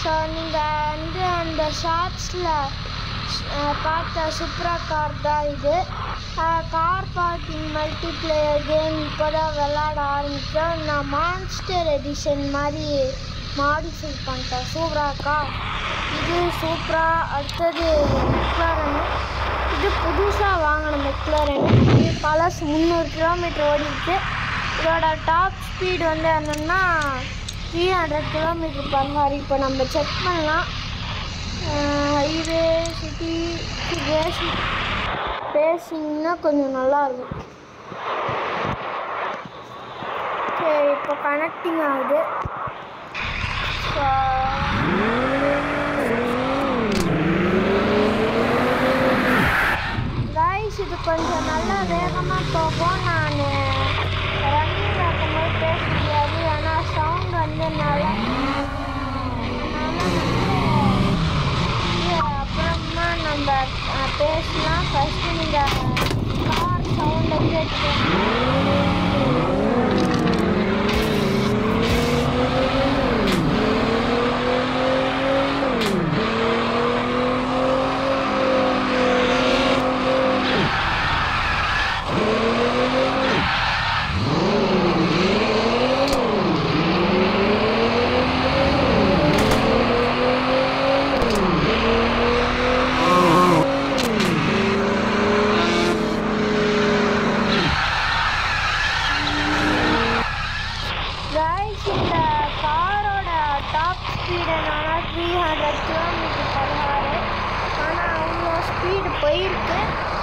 So நீங்கள் வந்து அந்த ஷார்ட்ஸில் பார்த்த சுப்ரா கார் தான் இது. கார் பார்க்கிங் மல்டிப்ளேயர் கேம் இப்போ தான் விளாட ஆரம்பித்தோம். நான் மான்ஸ்டர் எடிஷன் மாதிரி மாடிஃபை பண்ணிட்டேன் சூப்பரா கார். இது சூப்பரா. அடுத்தது மெக்லாரன். இது புதுசாக வாங்கின மெக்லாரன். இது பழசு 300 கிலோமீட்டர் ஓடிருக்கு. இதோட டாப் ஸ்பீடு வந்து என்னென்னா 300 km/h. இப்போ நம்ம செக் பண்ணலாம். ஹைவே சிட்டி ரேசிங்னா கொஞ்சம் நல்லாயிருக்கும். சரி, இப்போ கனெக்டிங் ஆகுது. கைஸ், இது கொஞ்சம் நல்லா வேகமாக போகும். நான் ரன்னிங் ஆகும்போது பேச முடியாது, ஆனால் சவுண்ட் வந்து நல்லா. அப்புறமா நம்ம பேசலாம். ஃபஸ்ட்டு நீங்கள் கார் சவுண்டை கேட்டுக்கோங்க. போயிருக்கு.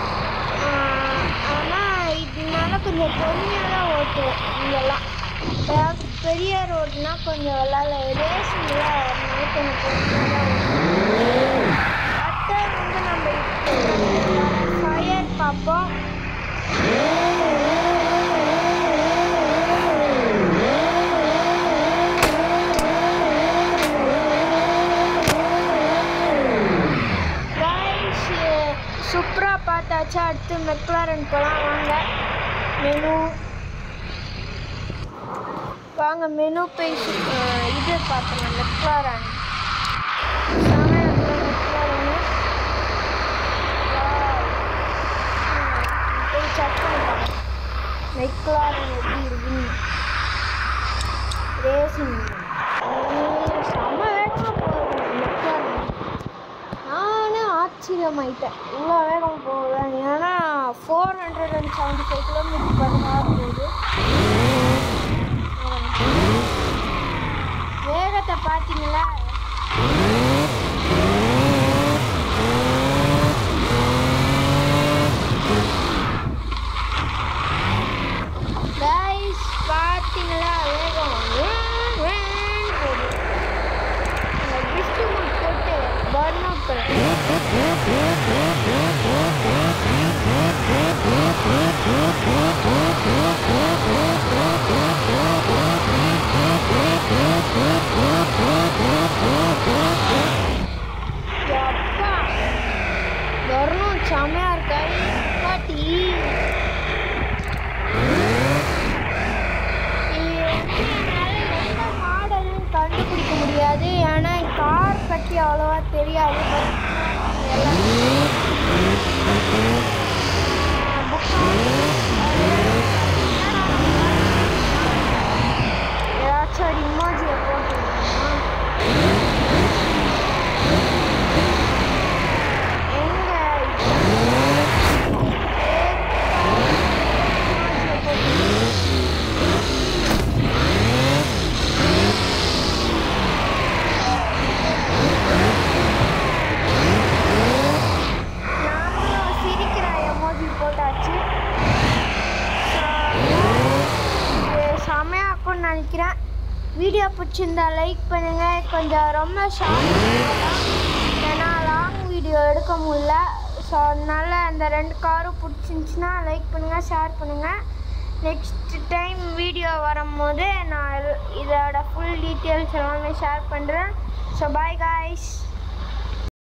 ஆனால் இதனால கொஞ்சம் பொறுமையாக தான் ஓட்டுவோம். இங்கெல்லாம் பெரிய ரோடுனா கொஞ்சம் விளாட ரேஸிங்கில் அதனால கொஞ்சம் பொறுமையாக தான் ஓட்டுவோம். அடுத்தது வந்து நம்ம ஃபயர் பார்ப்போம். சுப்ரா பார்த்தாச்சா, அடுத்து மெக்லாரன் போகலாம். வாங்க மெனு போய் இது பார்க்கலாம். மெக்லாரன் போய் செக் பண்ணிக்கலாம். மெக்லாரன் எப்படி இருக்குன்னு ரேசிங் செம்ம வேகமாக போகுது மெக்லாரன். நானே ஆச்சரியமாயிட்டேன், இவ்வளோ வேகம் போகுது. ஏன்னா 475 km/h போகுது. வேகத்தை பார்த்தீங்களா? கைஸ், பார்த்தீங்களா வேகம் போகுது. டிஸ்ட்ரிபியூட் போட்டு பர்ன் அவுட் பண்ணுறேன். வரணும் செம்மையா இருக்கா பாட்டி. எந்த மாடல்னு கண்டுபிடிக்க முடியாது, ஏன்னா கார் பற்றி அவ்வளோவா தெரியாது. ஏதாச்சும் ஒரு இமோஜியை போட்டு நினைக்கிறேன். வீடியோ பிடிச்சிருந்தா லைக் பண்ணுங்கள். கொஞ்சம் ரொம்ப ஷார்ட், ஏன்னா லாங் வீடியோ எடுக்க முடியல. ஸோ அதனால் அந்த 2 காரும் பிடிச்சிருந்துச்சின்னா லைக் பண்ணுங்கள், ஷேர் பண்ணுங்கள். நெக்ஸ்ட் டைம் வீடியோ வரும்போது நான் இதோட ஃபுல் டீட்டெயில்ஸ் எல்லாமே ஷேர் பண்ணுறேன். So bye guys.